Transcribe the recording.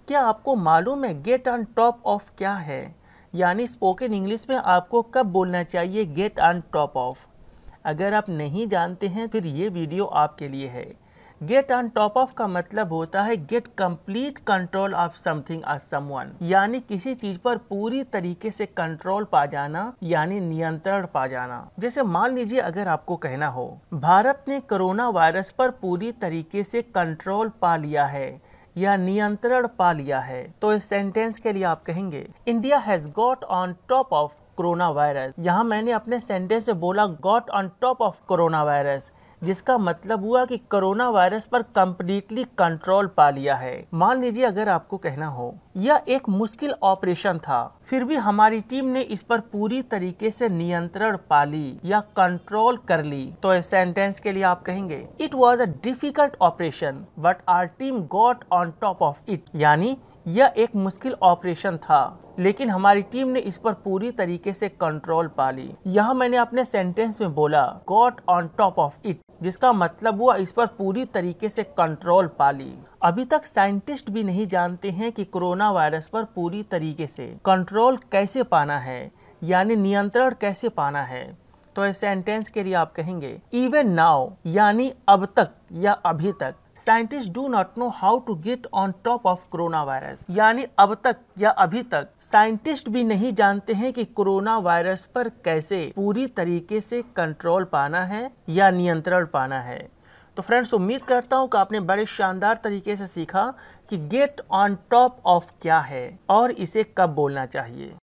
क्या आपको मालूम है गेट ऑन टॉप ऑफ क्या है? यानी स्पोकन इंग्लिश में आपको कब बोलना चाहिए गेट ऑन टॉप ऑफ। अगर आप नहीं जानते हैं फिर ये वीडियो आपके लिए है। गेट ऑन टॉप ऑफ का मतलब होता है get complete control of something और समवन, यानी किसी चीज पर पूरी तरीके से कंट्रोल पा जाना, यानी नियंत्रण पा जाना। जैसे मान लीजिए अगर आपको कहना हो भारत ने कोरोना वायरस पर पूरी तरीके से कंट्रोल पा लिया है या नियंत्रण पा लिया है, तो इस सेंटेंस के लिए आप कहेंगे India has got on top of corona virus. यहाँ मैंने अपने सेंटेंस से बोला got on top of corona virus, जिसका मतलब हुआ कि कोरोना वायरस पर कंप्लीटली कंट्रोल पा लिया है। मान लीजिए अगर आपको कहना हो यह एक मुश्किल ऑपरेशन था, फिर भी हमारी टीम ने इस पर पूरी तरीके से नियंत्रण पा ली या कंट्रोल कर ली, तो इस सेंटेंस के लिए आप कहेंगे it was a difficult operation but our team got on top of it. यानी यह एक मुश्किल ऑपरेशन था लेकिन हमारी टीम ने इस पर पूरी तरीके से कंट्रोल पा ली। यहाँ मैंने अपने सेंटेंस में बोला got on top of it, जिसका मतलब हुआ इस पर पूरी तरीके से कंट्रोल पा ली। अभी तक साइंटिस्ट भी नहीं जानते हैं कि कोरोना वायरस पर पूरी तरीके से कंट्रोल कैसे पाना है, यानी नियंत्रण कैसे पाना है। तो इस सेंटेंस के लिए आप कहेंगे इवन नाउ, यानी अब तक या अभी तक scientist do not know how to get on top of corona virus. यानी अब तक या अभी तक साइंटिस्ट भी नहीं जानते हैं कि कोरोना वायरस पर कैसे पूरी तरीके से कंट्रोल पाना है या नियंत्रण पाना है। तो फ्रेंड्स, उम्मीद करता हूँ कि आपने बड़े शानदार तरीके से सीखा कि गेट ऑन टॉप ऑफ क्या है और इसे कब बोलना चाहिए।